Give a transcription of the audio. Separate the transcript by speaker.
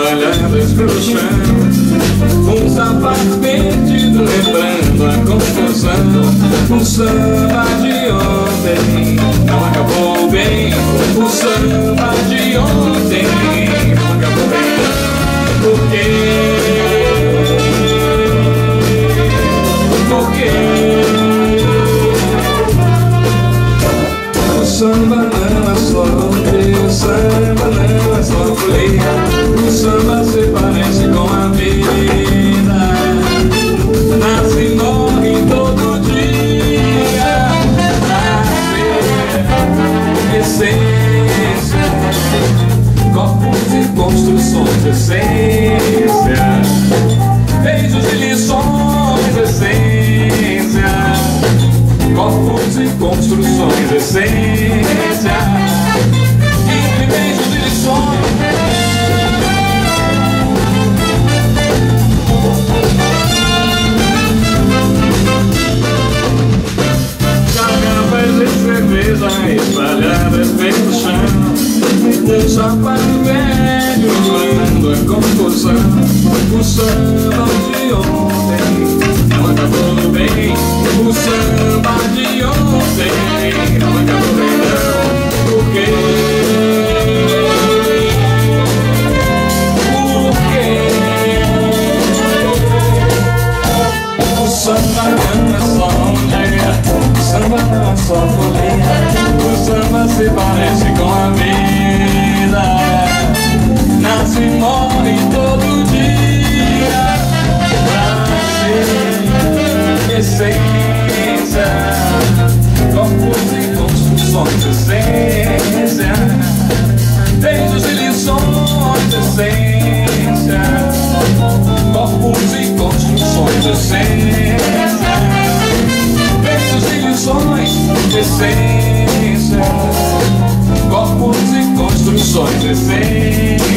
Speaker 1: espalhadas pelo chão, um sapato perdido lembrando a confusão. O samba de ontem não acabou bem, o samba de ontem não acabou bem. Por quê? Por quê? O samba não é só rodeio, o samba não é só folia, o samba se parece com a vida, nasce e morre todo dia, prazer, essência, corpos e construções, essência, beijos e lições, essência, corpos e construções, essência, entre beijos e lições. Garrafas de cerveja espalhadas pelo chão, um sapato velho rolando a confusão. O samba de ontem não acabou bem, o samba de ontem não acabou bem não. Por quê? Por quê? O samba não é só um dia, o samba não é só folia, o samba se parece com a vida, nasce e morre todo dia, prazer, essência, corpos e construções, essência, beijos e lições, essência, corpos e construções, essência, beijos e lições, essência, corpos e construções, essência.